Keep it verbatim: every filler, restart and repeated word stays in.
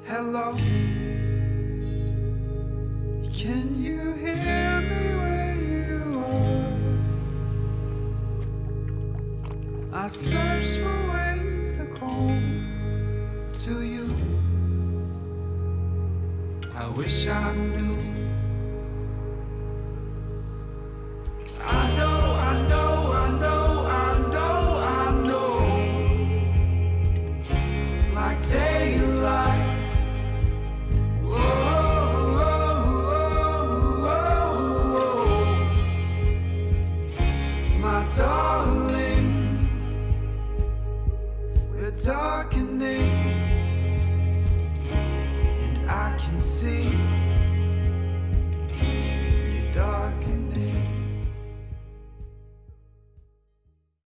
Hello, can you hear me where you are? I search for ways to call to you. I wish I knew. I know, I know, I know, I know, I know. Like daylight. My darling, we're darkening.